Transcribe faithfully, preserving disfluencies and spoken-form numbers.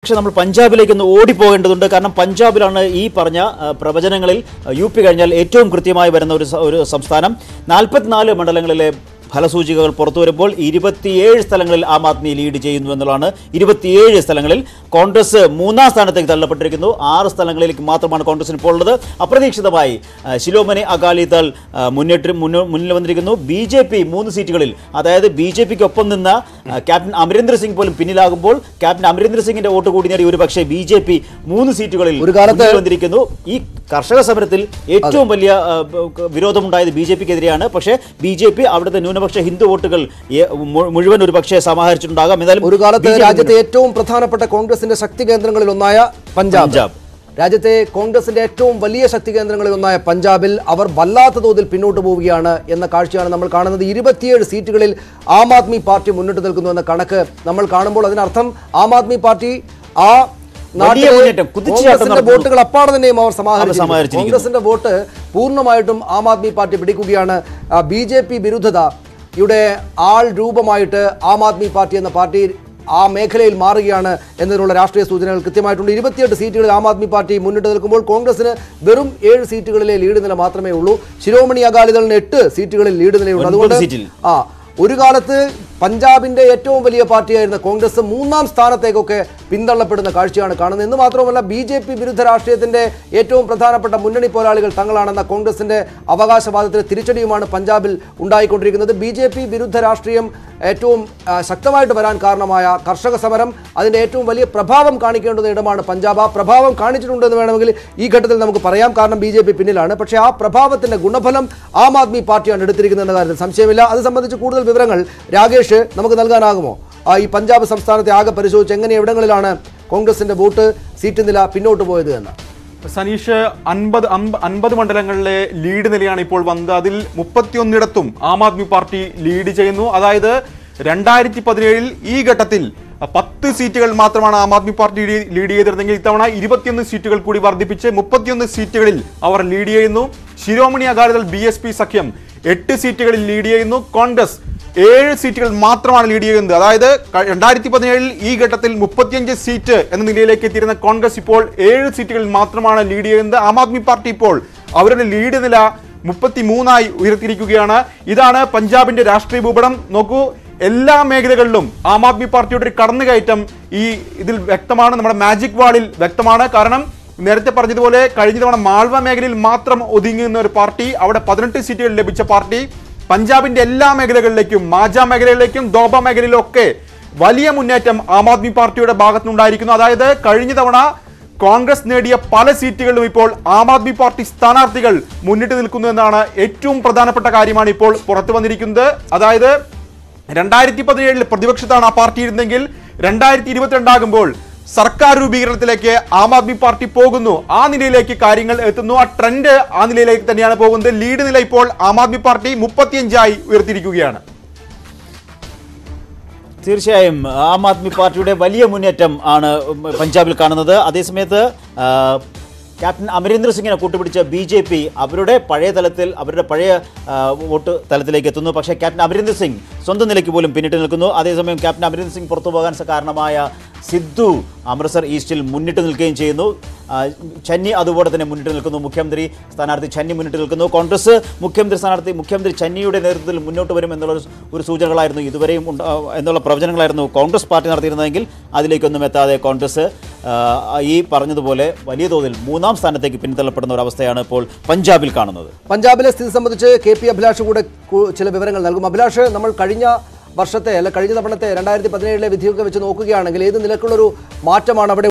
പക്ഷേ നമ്മൾ പഞ്ചാബിലേക്കൊന്ന് ഓടിപ്പോകേണ്ടതുണ്ട്. കാരണം പഞ്ചാബിലാണ് ഈ പറഞ്ഞ പ്രവചനങ്ങളിൽ യു പി കഴിഞ്ഞാൽ ഏറ്റവും കൃത്യമായി വരുന്ന ഒരു ഒരു സംസ്ഥാനം. നാൽപ്പത്തിനാല് മണ്ഡലങ്ങളിലെ ഫലസൂചികകൾ പുറത്തു വരുമ്പോൾ ഇരുപത്തിയേഴ് സ്ഥലങ്ങളിൽ ആം ആദ്മി ലീഡ് ചെയ്യുന്നു എന്നുള്ളതാണ്. ഇരുപത്തിയേഴ് സ്ഥലങ്ങളിൽ കോൺഗ്രസ് മൂന്നാം സ്ഥാനത്തേക്ക് തള്ളപ്പെട്ടിരിക്കുന്നു. ആറ് സ്ഥലങ്ങളിലേക്ക് മാത്രമാണ് കോൺഗ്രസിന് ഇപ്പോൾ ഉള്ളത്. അപ്രതീക്ഷിതമായി ശിരോമണി അകാലിദൾ മുന്നേറ്റം മുന്നിൽ വന്നിരിക്കുന്നു. ബി ജെ പി മൂന്ന് സീറ്റുകളിൽ, അതായത് ബി ജെ പിക്ക് ഒപ്പം നിന്ന ക്യാപ്റ്റൻ അമരീന്ദർ സിംഗ് പോലും പിന്നിലാകുമ്പോൾ ക്യാപ്റ്റൻ അമരീന്ദർ സിംഗിന്റെ വോട്ട് കൂടി നേടി ഒരു പക്ഷേ ബി ജെ പി മൂന്ന് സീറ്റുകളിൽ ഒരു കാലത്ത് വന്നിരിക്കുന്നു. ഈ കർഷക സമരത്തിൽ ഏറ്റവും വലിയ വിരോധമുണ്ടായത് ബി ജെ പിക്കെതിരെയാണ്. പക്ഷേ ബി ജെ പി അവിടുത്തെ ന്യൂനപക്ഷ ഹിന്ദു വോട്ടുകൾ മുഴുവൻ ഒരു പക്ഷേ സമാഹരിച്ചിട്ടുണ്ടാകാം. എന്നാലും ഒരു കാലത്ത് രാജ്യത്തെ ഏറ്റവും പ്രധാനപ്പെട്ട കോൺഗ്രസിന്റെ ശക്തി കേന്ദ്രങ്ങളിൽ ഒന്നായ പഞ്ചാബ്, രാജ്യത്തെ കോൺഗ്രസിന്റെ ഏറ്റവും വലിയ ശക്തി കേന്ദ്രങ്ങളിൽ ഒന്നായ പഞ്ചാബിൽ അവർ വല്ലാത്ത തോതിൽ പിന്നോട്ട് പോവുകയാണ് എന്ന കാഴ്ചയാണ് നമ്മൾ കാണുന്നത്. ഇരുപത്തിയേഴ് സീറ്റുകളിൽ ആം ആദ്മി പാർട്ടി മുന്നിട്ട് നിൽക്കുന്നു എന്ന കണക്ക് നമ്മൾ കാണുമ്പോൾ അതിനർത്ഥം ആം ആദ്മി പാർട്ടി ആ വോട്ടുകൾ അപ്പാടെ തന്നെയും അവർ സമാഹരിച്ചു. കോൺഗ്രസിന്റെ വോട്ട് പൂർണ്ണമായിട്ടും ആം ആദ്മി പാർട്ടി പിടിക്കുകയാണ്. ബി ജെ പി വിരുദ്ധതയുടെ ആൾ രൂപമായിട്ട് ആം ആദ്മി പാർട്ടി എന്ന പാർട്ടി ആ മേഖലയിൽ മാറുകയാണ് എന്നതിനുള്ള രാഷ്ട്രീയ സൂചനകൾ കൃത്യമായിട്ടുണ്ട്. ഇരുപത്തിയെട്ട് സീറ്റുകളിൽ ആം ആദ്മി പാർട്ടി മുന്നിട്ട് നിൽക്കുമ്പോൾ കോൺഗ്രസിന് വെറും ഏഴ് സീറ്റുകളിലെ ലീഡ് നില മാത്രമേ ഉള്ളൂ. ശിരോമണി അകാലിദളിന് എട്ട് സീറ്റുകളിൽ ലീഡ് നിലയുണ്ട്. അതുകൊണ്ട് ആ ഒരു കാലത്ത് പഞ്ചാബിന്റെ ഏറ്റവും വലിയ പാർട്ടിയായിരുന്ന കോൺഗ്രസ് മൂന്നാം സ്ഥാനത്തേക്കൊക്കെ പിന്തള്ളപ്പെടുന്ന കാഴ്ചയാണ് കാണുന്നത്. എന്ന് മാത്രമല്ല ബി ജെ പി വിരുദ്ധ രാഷ്ട്രീയത്തിന്റെ ഏറ്റവും പ്രധാനപ്പെട്ട മുന്നണി പോരാളികൾ തങ്ങളാണെന്ന കോൺഗ്രസിന്റെ അവകാശവാദത്തിന് തിരിച്ചടിയുമാണ് പഞ്ചാബിൽ ഉണ്ടായിക്കൊണ്ടിരിക്കുന്നത്. ബി ജെ പി വിരുദ്ധ രാഷ്ട്രീയം ഏറ്റവും ശക്തമായിട്ട് വരാൻ കാരണമായ കർഷക സമരം അതിന്റെ ഏറ്റവും വലിയ പ്രഭാവം കാണിക്കേണ്ടുന്ന ഇടമാണ് പഞ്ചാബ്. ആ പ്രഭാവം കാണിച്ചിട്ടുണ്ടെന്ന് വേണമെങ്കിൽ ഈ ഘട്ടത്തിൽ നമുക്ക് പറയാം, കാരണം ബി ജെ പി പിന്നിലാണ്. പക്ഷേ ആ പ്രഭാവത്തിന്റെ ഗുണഫലം ആം ആദ്മി പാർട്ടിയാണ് എടുത്തിരിക്കുന്നത് എന്ന കാര്യത്തിൽ സംശയമില്ല. അത് സംബന്ധിച്ച് കൂടുതൽ വിവരങ്ങൾ രാകേഷ് നമുക്ക് നൽകാനാകുമോ? ഈ പഞ്ചാബ് സംസ്ഥാനത്തെ ആകെ പരിശോധിച്ച് എങ്ങനെ എവിടങ്ങളിലാണ് കോൺഗ്രസിന്റെ വോട്ട് സീറ്റ് നില പിന്നോട്ട് പോയത് എന്ന്? സനീഷ്, അൻപത് അൻപത് മണ്ഡലങ്ങളിലെ ലീഡ് നിലയാണ് ഇപ്പോൾ വന്നത്. അതിൽ മുപ്പത്തിയൊന്നിടത്തും ആം ആദ്മി പാർട്ടി ലീഡ് ചെയ്യുന്നു. അതായത് രണ്ടായിരത്തി പതിനേഴിൽ ഈ ഘട്ടത്തിൽ പത്ത് സീറ്റുകൾ മാത്രമാണ് ആം ആദ്മി പാർട്ടി ലീഡ് ചെയ്തിരുന്നെങ്കിൽ ഇത്തവണ ഇരുപത്തിയൊന്ന് സീറ്റുകൾ കൂടി വർദ്ധിപ്പിച്ച് മുപ്പത്തിയൊന്ന് സീറ്റുകളിൽ അവർ ലീഡ് ചെയ്യുന്നു. Shiromani Akali Dal B S P സഖ്യം എട്ട് സീറ്റുകളിൽ ലീഡ് ചെയ്യുന്നു. കോൺഗ്രസ് ഏഴ് സീറ്റുകൾ മാത്രമാണ് ലീഡ് ചെയ്യുന്നത്. അതായത് രണ്ടായിരത്തി പതിനേഴിൽ ഈ ഘട്ടത്തിൽ മുപ്പത്തിയഞ്ച് സീറ്റ് എന്ന നിലയിലേക്ക് എത്തിയിരുന്ന കോൺഗ്രസ് ഇപ്പോൾ ഏഴ് സീറ്റുകളിൽ മാത്രമാണ് ലീഡ് ചെയ്യുന്നത്. ആം ആദ്മി പാർട്ടി ഇപ്പോൾ അവരുടെ ലീഡ് നില മുപ്പത്തി മൂന്നായി ഉയർത്തിയിരിക്കുകയാണ്. ഇതാണ് പഞ്ചാബിന്റെ രാഷ്ട്രീയ ഭൂപടം. നോക്കൂ, എല്ലാ മേഖലകളിലും ആം ആദ്മി പാർട്ടിയുടെ ഒരു കടന്നുകയറ്റം ഈ ഇതിൽ വ്യക്തമാണ്. നമ്മുടെ മാജിക് വാളിൽ വ്യക്തമാണ്. കാരണം നേരത്തെ പറഞ്ഞതുപോലെ കഴിഞ്ഞ തവണ മാൾവ മേഖലയിൽ മാത്രം ഒതുങ്ങുന്ന ഒരു പാർട്ടി, അവിടെ പതിനെട്ട് സീറ്റുകൾ ലഭിച്ച പാർട്ടി പഞ്ചാബിന്റെ എല്ലാ മേഖലകളിലേക്കും, മാജ മേഖലയിലേക്കും ദോബ മേഖലയിലൊക്കെ വലിയ മുന്നേറ്റം ആം ആദ്മി പാർട്ടിയുടെ ഭാഗത്തുനിന്നുണ്ടായിരിക്കുന്നു. അതായത് കഴിഞ്ഞ തവണ കോൺഗ്രസ് നേടിയ പല സീറ്റുകളിലും ഇപ്പോൾ ആം ആദ്മി പാർട്ടി സ്ഥാനാർത്ഥികൾ മുന്നിട്ട് നിൽക്കുന്നു എന്നാണ് ഏറ്റവും പ്രധാനപ്പെട്ട കാര്യമാണ് ഇപ്പോൾ പുറത്തു വന്നിരിക്കുന്നത്. അതായത് രണ്ടായിരത്തി പതിനേഴിൽ പ്രതിപക്ഷത്താണ് ആ പാർട്ടി ഇരുന്നെങ്കിൽ രണ്ടായിരത്തി ഇരുപത്തിരണ്ടാകുമ്പോൾ സർക്കാർ രൂപീകരണത്തിലേക്ക് ആം ആദ്മി പാർട്ടി പോകുന്നു. ആ നിലയിലേക്ക് കാര്യങ്ങൾ എത്തുന്നു. ആ ട്രെൻഡ് ആ നിലയിലേക്ക് തന്നെയാണ് പോകുന്നത്. ലീഡ് നില ഇപ്പോൾ ആം ആദ്മി പാർട്ടി മുപ്പത്തിയഞ്ചായി ഉയർത്തിയിരിക്കുകയാണ്. തീർച്ചയായും ആം ആദ്മി പാർട്ടിയുടെ വലിയ മുന്നേറ്റം ആണ് പഞ്ചാബിൽ കാണുന്നത്. അതേസമയത്ത് ക്യാപ്റ്റൻ അമരീന്ദർ സിംഗിനെ കൂട്ടുപിടിച്ച ബി ജെ പി അവരുടെ പഴയ തലത്തിൽ അവരുടെ പഴയ വോട്ട് തലത്തിലേക്ക് എത്തുന്നു. പക്ഷേ ക്യാപ്റ്റൻ അമരീന്ദർ സിംഗ് സ്വന്തം നിലയ്ക്ക് പോലും പിന്നിട്ട് നിൽക്കുന്നു. അതേസമയം ക്യാപ്റ്റൻ അമരീന്ദർ സിംഗ് പുറത്തു പോകാൻ കാരണമായ സിദ്ധു അമൃത്സർ ഈസ്റ്റിൽ മുന്നിട്ട് നിൽക്കുകയും ചെയ്യുന്നു. ചന്നി അതുപോലെ തന്നെ മുന്നിട്ട് നിൽക്കുന്നു. മുഖ്യമന്ത്രി സ്ഥാനാർത്ഥി ചന്നി മുന്നിട്ട് നിൽക്കുന്നു. കോൺഗ്രസ് മുഖ്യമന്ത്രി സ്ഥാനാർത്ഥി മുഖ്യമന്ത്രി ചന്നിയുടെ നേതൃത്വത്തിൽ മുന്നോട്ട് വരും എന്നുള്ള ഒരു സൂചനകളായിരുന്നു ഇതുവരെയും എന്നുള്ള പ്രവചനങ്ങളായിരുന്നു കോൺഗ്രസ് പാർട്ടി നടത്തിയിരുന്നതെങ്കിൽ അതിലേക്കൊന്നും എത്താതെ കോൺഗ്രസ് ഈ പറഞ്ഞതുപോലെ വലിയ തോതിൽ മൂന്നാം സ്ഥാനത്തേക്ക് പിന്തള്ളപ്പെടുന്ന ഒരു അവസ്ഥയാണ് ഇപ്പോൾ പഞ്ചാബിൽ കാണുന്നത്. പഞ്ചാബിലെ സ്ഥിതി സംബന്ധിച്ച് കെ പി അഭിലാഷ് കൂടെ ചില വിവരങ്ങൾ നൽകും. അഭിലാഷ്, നമ്മൾ കഴിഞ്ഞ വർഷത്തെ അല്ല കഴിഞ്ഞ തവണത്തെ രണ്ടായിരത്തി പതിനേഴിലെ വിധിയൊക്കെ വെച്ച് നോക്കുകയാണെങ്കിൽ ഏത് നിലക്കുള്ളൊരു മാറ്റമാണ് അവിടെ